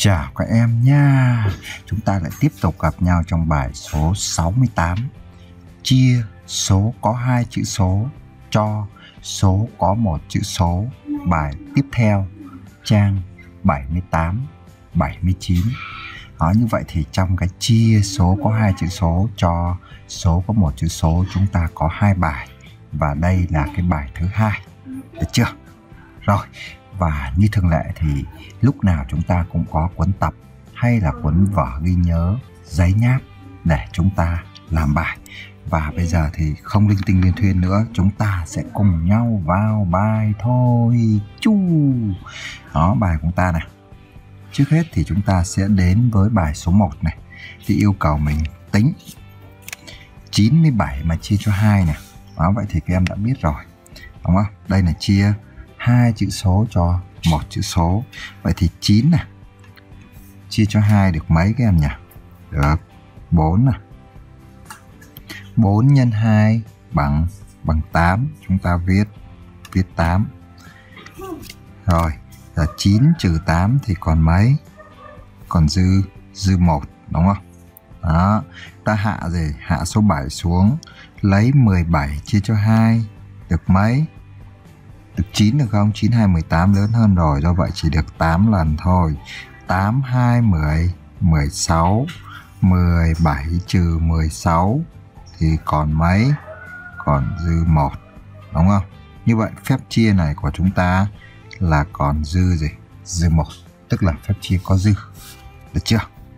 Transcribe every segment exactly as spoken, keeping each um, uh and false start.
Chào các em nha. Chúng ta lại tiếp tục gặp nhau trong bài số sáu mươi tám. Chia số có hai chữ số cho số có một chữ số. Bài tiếp theo, trang bảy mươi tám, bảy mươi chín. Đó, như vậy thì trong cái chia số có hai chữ số cho số có một chữ số, chúng ta có hai bài. Và đây là cái bài thứ hai. Được chưa? Rồi, và như thường lệ thì lúc nào chúng ta cũng có cuốn tập hay là cuốn vở ghi nhớ, giấy nháp để chúng ta làm bài. Và bây giờ thì không linh tinh liên thuyên nữa, chúng ta sẽ cùng nhau vào bài thôi. Chu. Đó, bài của chúng ta này. Trước hết thì chúng ta sẽ đến với bài số một này. Thì yêu cầu mình tính chín mươi bảy mà chia cho hai này. Đó, vậy thì các em đã biết rồi, đúng không? Đây là chia hai chữ số cho một chữ số. Vậy thì chín này chia cho hai được mấy các em nhỉ? Được bốn này. bốn nhân hai bằng bằng tám. Chúng ta viết viết tám. Rồi, là chín trừ tám thì còn mấy? Còn dư dư một, đúng không? Đó, ta hạ gì? Hạ số bảy xuống, lấy mười bảy chia cho hai được mấy? Được chín được không? chín, hai, mười tám lớn hơn rồi, do vậy chỉ được tám lần thôi. tám, hai, mười, mười sáu. mười bảy trừ mười sáu thì còn mấy? Còn dư một, đúng không? Như vậy phép chia này của chúng ta là còn dư gì? Dư một, tức là phép chia có dư. Được chưa?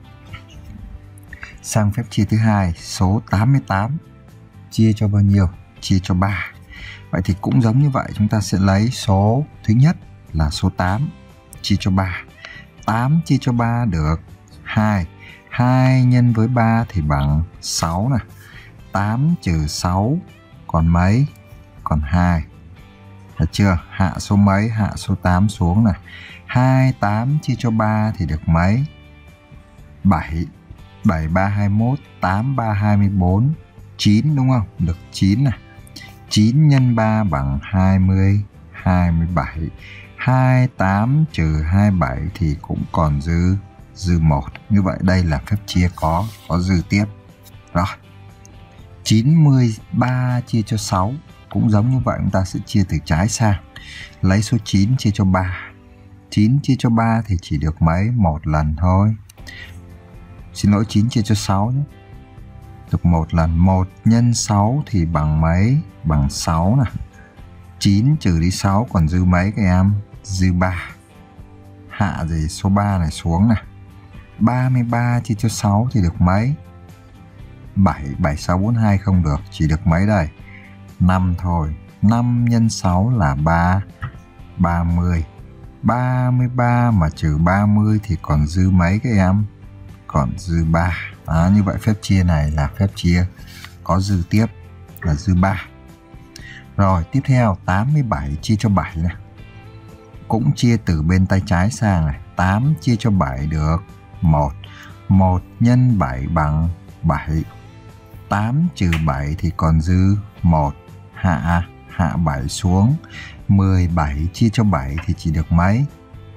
Sang phép chia thứ hai, số tám mươi tám chia cho bao nhiêu? Chia cho ba. Vậy thì cũng giống như vậy, chúng ta sẽ lấy số thứ nhất là số tám chia cho ba. tám chia cho ba được hai. hai nhân với ba thì bằng sáu nè. tám trừ sáu còn mấy? Còn hai. Được chưa? Hạ số mấy? Hạ số tám xuống nè. hai, tám chia cho ba thì được mấy? bảy. bảy, ba, hai mươi mốt. tám, ba, hai mươi bốn. chín, đúng không? Được chín nè. chín nhân ba bằng hai mươi, hai mươi bảy. hai mươi tám trừ hai mươi bảy thì cũng còn dư dư một. Như vậy đây là phép chia có có dư tiếp. Rồi. chín mươi ba chia cho sáu cũng giống như vậy, chúng ta sẽ chia từ trái sang. Lấy số chín chia cho ba. chín chia cho ba thì chỉ được mấy? Một lần thôi. Xin lỗi, chín chia cho sáu nhé. Được một lần. một nhân sáu thì bằng mấy? Bằng sáu nè. chín trừ đi sáu còn dư mấy các em? Dư ba. Hạ gì số ba này xuống nè. ba mươi ba chia cho sáu thì được mấy? bảy. bảy, sáu, bốn, hai không được. Chỉ được mấy đây? năm thôi. năm nhân sáu là ba. ba mươi. ba mươi ba mà trừ ba mươi thì còn dư mấy các em? Còn dư ba. Đó, như vậy phép chia này là phép chia có dư tiếp là dư ba. Rồi, tiếp theo tám mươi bảy chia cho bảy này. Cũng chia từ bên tay trái sang này. tám chia cho bảy được một. một nhân bảy bằng bảy. tám trừ bảy thì còn dư một. Hạ hạ bảy xuống. mười bảy chia cho bảy thì chỉ được mấy?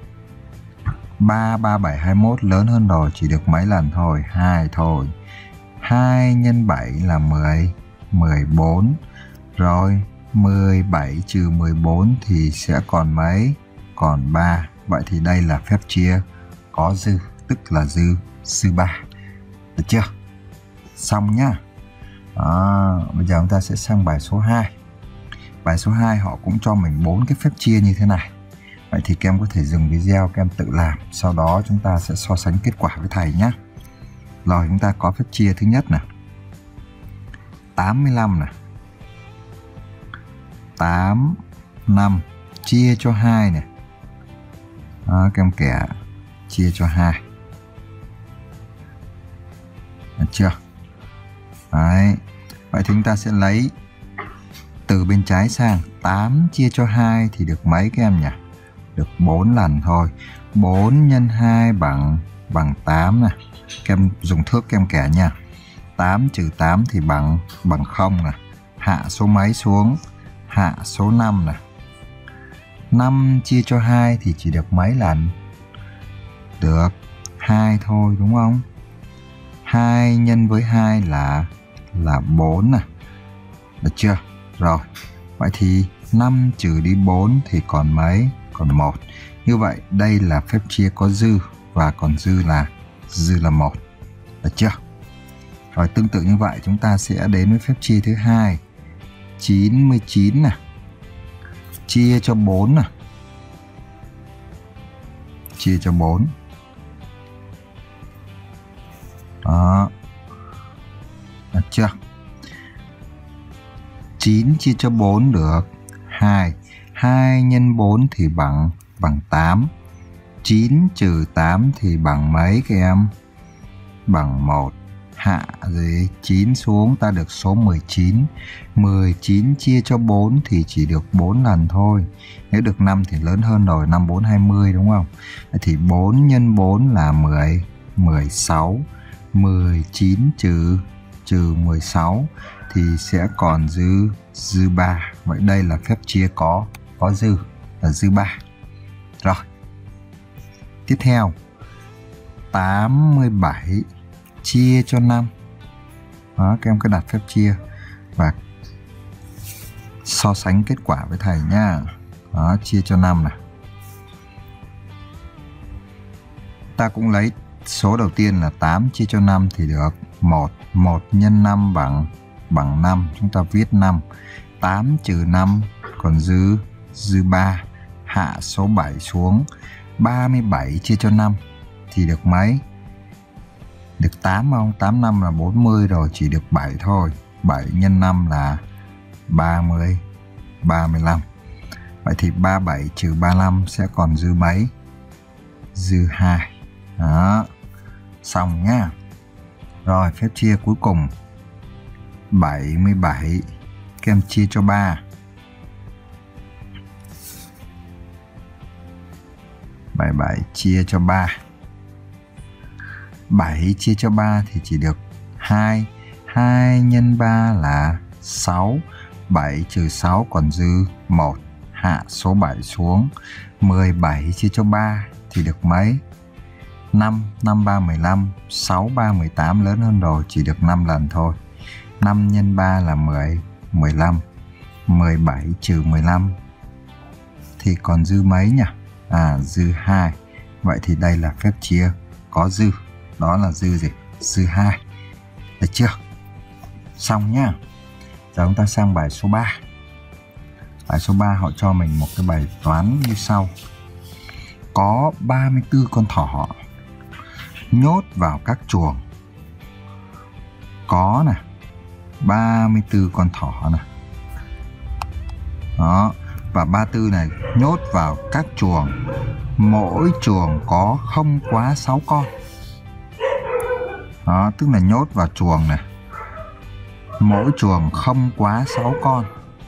ba, ba, bảy, hai mươi mốt lớn hơn rồi, chỉ được mấy lần thôi? hai thôi. hai nhân bảy là mười, mười bốn. Rồi, mười bảy trừ mười bốn thì sẽ còn mấy? Còn ba. Vậy thì đây là phép chia có dư, tức là dư dư ba. Được chưa? Xong nhá. Đó, bây giờ chúng ta sẽ sang bài số hai. Bài số hai họ cũng cho mình bốn cái phép chia như thế này. Vậy thì các em có thể dừng video, các em tự làm. Sau đó chúng ta sẽ so sánh kết quả với thầy nhé. Rồi, chúng ta có phép chia thứ nhất nè. tám mươi lăm nè. tám, năm chia cho hai nè. Đó, các em kẻ chia cho hai. Được chưa? Đấy. Vậy thì chúng ta sẽ lấy từ bên trái sang. tám chia cho hai thì được mấy các em nhỉ? Được bốn lần thôi. bốn nhân hai bằng bằng tám nè. Các em dùng thước các em kẻ nha. tám trừ tám thì bằng bằng không nè. Hạ số mấy xuống? Hạ số năm nè. năm chia cho hai thì chỉ được mấy lần? Được hai thôi đúng không? hai nhân với hai là là bốn nè. Được chưa? Rồi. Vậy thì năm trừ đi bốn thì còn mấy? Còn một. Như vậy đây là phép chia có dư và còn dư là dư là một. Được chưa? Rồi tương tự như vậy chúng ta sẽ đến với phép chia thứ hai. chín mươi chín nè. Chia cho bốn nè. Chia cho bốn. Đó. Được chưa? chín chia cho bốn được hai. hai nhân bốn thì bằng bằng tám. chín trừ tám thì bằng mấy các em? Bằng một. Hạ gì? chín xuống ta được số mười chín. mười chín chia cho bốn thì chỉ được bốn lần thôi. Nếu được năm thì lớn hơn rồi, năm bốn hai mươi đúng không? Thì bốn nhân bốn là mười, mười sáu. mười chín trừ trừ mười sáu thì sẽ còn dư dư ba. Vậy đây là phép chia có có dư là dư ba. Rồi. Tiếp theo tám mươi bảy chia cho năm. Đó, các em cứ đặt phép chia và so sánh kết quả với thầy nhá. Đó, chia cho năm này. Ta cũng lấy số đầu tiên là tám chia cho năm thì được một. một nhân năm bằng bằng năm. Chúng ta viết năm. tám trừ năm còn dư dư ba. Hạ số bảy xuống. ba mươi bảy chia cho năm thì được mấy? Được tám không? tám năm là bốn mươi rồi, chỉ được bảy thôi. bảy nhân năm là ba mươi, ba mươi lăm. Vậy thì ba mươi bảy trừ ba mươi lăm sẽ còn dư mấy? Dư hai. Đó. Xong nhá. Rồi phép chia cuối cùng. bảy mươi bảy các em chia cho ba. bảy mươi bảy chia cho ba. bảy chia cho ba thì chỉ được hai. hai nhân ba là sáu. bảy trừ sáu còn dư một. Hạ số bảy xuống. mười bảy chia cho ba thì được mấy? năm. năm ba mười lăm. sáu ba mười tám lớn hơn rồi, chỉ được năm lần thôi. năm nhân ba là mười, mười lăm. mười bảy trừ mười lăm thì còn dư mấy nhỉ? À, dư hai. Vậy thì đây là phép chia có dư. Đó là dư gì? Dư hai. Được chưa? Xong nhá. Giờ chúng ta sang bài số ba. Bài số ba họ cho mình một cái bài toán như sau. Có ba mươi tư con thỏ nhốt vào các chuồng. Có nè, ba mươi tư con thỏ nè. Đó, và ba mươi tư này nhốt vào các chuồng. Mỗi chuồng có không quá sáu con. Đó, tức là nhốt vào chuồng này. Mỗi chuồng không quá sáu con.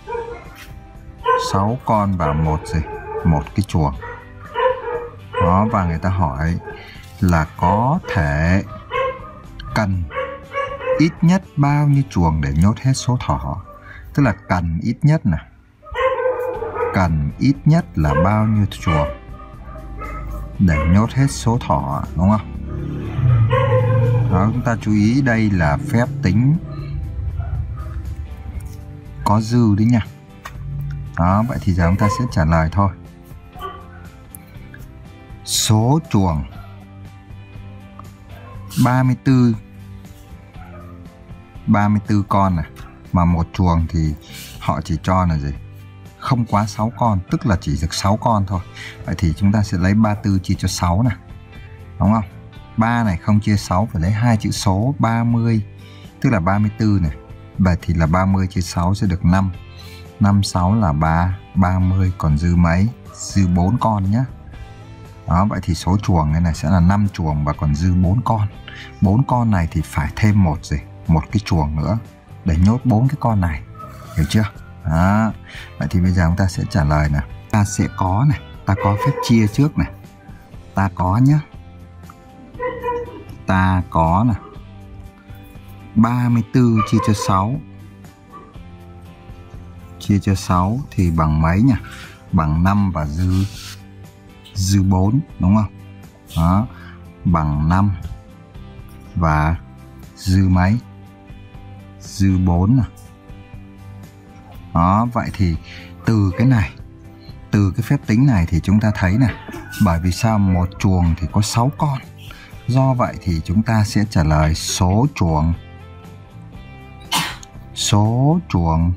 sáu con vào một gì? Một cái chuồng. Đó, và người ta hỏi là có thể cần ít nhất bao nhiêu chuồng để nhốt hết số thỏ. Tức là cần ít nhất nè. Cần ít nhất là bao nhiêu chuồng để nhốt hết số thỏ, đúng không? Đó, chúng ta chú ý đây là phép tính có dư đấy nha. Đó, vậy thì giờ chúng ta sẽ trả lời thôi. Số chuồng ba mươi tư ba mươi tư con này, mà một chuồng thì họ chỉ cho là gì? Không quá sáu con, tức là chỉ được sáu con thôi. Vậy thì chúng ta sẽ lấy ba mươi tư chia cho sáu này. Đúng không? ba này không chia sáu, phải lấy hai chữ số ba mươi, tức là ba mươi tư này. Vậy thì là ba mươi chia sáu sẽ được năm. năm sáu là ba, ba mươi còn dư mấy? Dư bốn con nhé. Đó, vậy thì số chuồng này, này sẽ là năm chuồng và còn dư bốn con. bốn con này thì phải thêm một gì? Một cái chuồng nữa để nhốt bốn cái con này. Hiểu chưa? Đó. Vậy thì bây giờ chúng ta sẽ trả lời nè. Ta sẽ có này, ta có phép chia trước này. Ta có nhé. Ta có nè. ba mươi tư chia cho sáu. Chia cho sáu thì bằng mấy nhỉ? Bằng năm và dư dư bốn, đúng không? Đó. bằng năm và dư mấy? Dư bốn nè. Đó, vậy thì từ cái này, từ cái phép tính này thì chúng ta thấy này, bởi vì sao một chuồng thì có sáu con. Do vậy thì chúng ta sẽ trả lời số chuồng số chuồng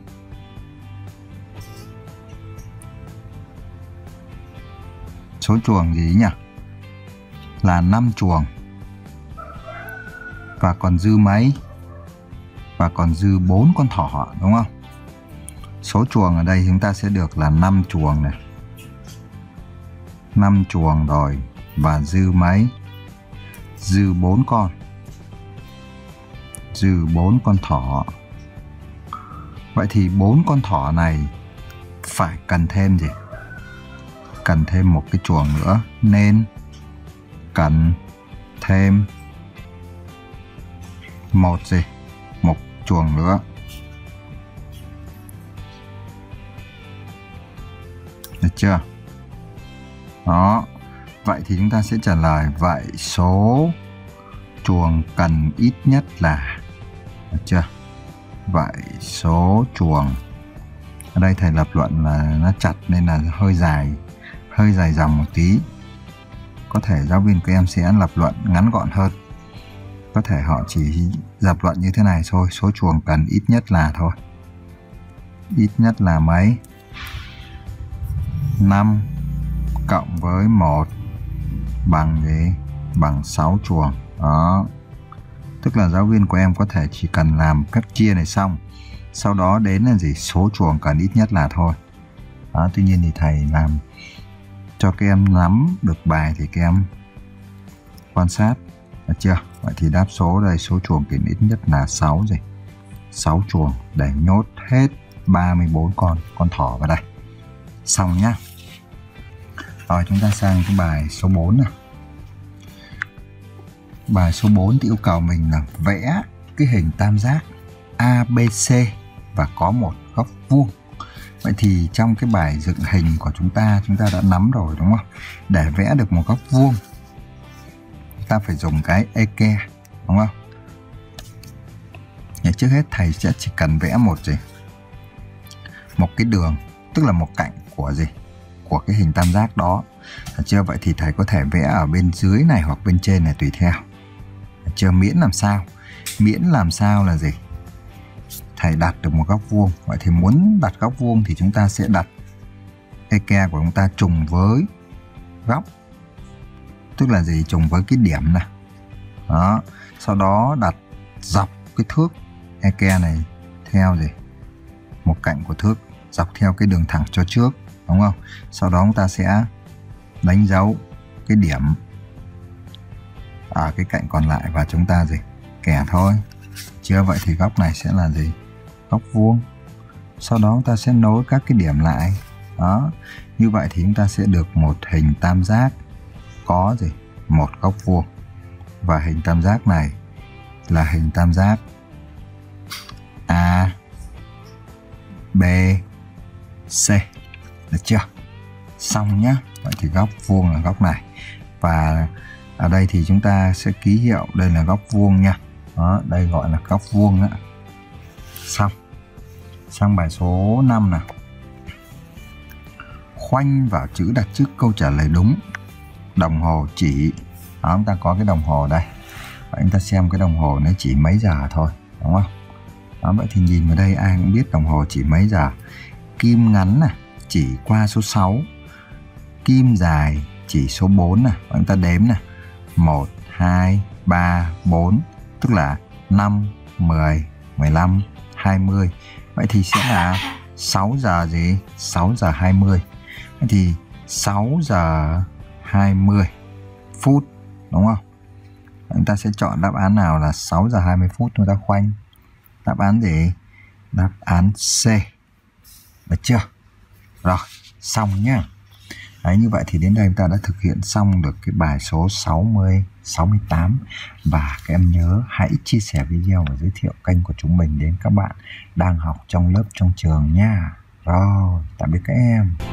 số chuồng gì nhỉ? Là năm chuồng. Và còn dư mấy? Và còn dư bốn con thỏ, đúng không? Số chuồng ở đây chúng ta sẽ được là năm chuồng này. năm chuồng rồi, và dư mấy? Dư bốn con. Dư bốn con thỏ. Vậy thì bốn con thỏ này phải cần thêm gì? Cần thêm một cái chuồng nữa, nên cần thêm một gì? Một chuồng nữa. Được chưa? Đó. Vậy thì chúng ta sẽ trả lời vậy số chuồng cần ít nhất là, được chưa? Vậy số chuồng, ở đây thầy lập luận là nó chặt nên là hơi dài, hơi dài dòng một tí. Có thể giáo viên của em sẽ lập luận ngắn gọn hơn. Có thể họ chỉ lập luận như thế này thôi, số chuồng cần ít nhất là thôi. Ít nhất là mấy? năm cộng với một bằng gì? Bằng sáu chuồng. Đó. Tức là giáo viên của em có thể chỉ cần làm phép chia này xong, sau đó đến là gì? Số chuồng cần ít nhất là thôi. Đó, tuy nhiên thì thầy làm cho các em nắm được bài thì các em quan sát, được chưa? Vậy thì đáp số đây, số chuồng cần ít nhất là sáu gì? sáu chuồng để nhốt hết ba mươi bốn con con thỏ vào đây. Xong nhá. Rồi chúng ta sang cái bài số bốn nào. Bài số bốn thì yêu cầu mình là vẽ cái hình tam giác a bê xê và có một góc vuông. Vậy thì trong cái bài dựng hình của chúng ta, chúng ta đã nắm rồi đúng không? Để vẽ được một góc vuông, ta phải dùng cái eke, đúng không? Để trước hết thầy sẽ chỉ cần vẽ một gì? Một cái đường, tức là một cạnh của gì? Của cái hình tam giác đó. Được chưa? Vậy thì thầy có thể vẽ ở bên dưới này hoặc bên trên này tùy theo. Được chưa? Miễn làm sao? Miễn làm sao là gì? Thầy đặt được một góc vuông. Vậy thì muốn đặt góc vuông thì chúng ta sẽ đặt eke của chúng ta trùng với góc. Tức là gì? Trùng với cái điểm này. Đó. Sau đó đặt dọc cái thước eke này theo gì? Một cạnh của thước dọc theo cái đường thẳng cho trước, đúng không? Sau đó chúng ta sẽ đánh dấu cái điểm ở cái cạnh còn lại và chúng ta gì? Kẻ thôi. Chưa? Vậy thì góc này sẽ là gì? Góc vuông. Sau đó chúng ta sẽ nối các cái điểm lại. Đó. Như vậy thì chúng ta sẽ được một hình tam giác có gì? Một góc vuông. Và hình tam giác này là hình tam giác A B C. Được chưa? Xong nhá. Vậy thì góc vuông là góc này. Và ở đây thì chúng ta sẽ ký hiệu đây là góc vuông nha. Đó, đây gọi là góc vuông đó. Xong. Sang bài số năm nào. Khoanh vào chữ đặt trước câu trả lời đúng. Đồng hồ chỉ. Đó, chúng ta có cái đồng hồ đây. Và chúng ta xem cái đồng hồ nó chỉ mấy giờ thôi, đúng không? Đó, vậy thì nhìn vào đây ai cũng biết đồng hồ chỉ mấy giờ. Kim ngắn này chỉ qua số sáu. Kim dài chỉ số bốn này. Và chúng ta đếm này. một, hai, ba, bốn. Tức là năm, mười, mười lăm, hai mươi. Vậy thì sẽ là sáu giờ gì? sáu giờ hai mươi. Vậy thì sáu giờ hai mươi phút, đúng không? Chúng ta sẽ chọn đáp án nào là sáu giờ hai mươi phút, chúng ta khoanh. Đáp án gì? Đáp án C. Được chưa? Rồi, xong nhá. Đấy, như vậy thì đến đây chúng ta đã thực hiện xong được cái bài số sáu mươi, sáu mươi tám. Và các em nhớ hãy chia sẻ video và giới thiệu kênh của chúng mình đến các bạn đang học trong lớp trong trường nha. Rồi, tạm biệt các em.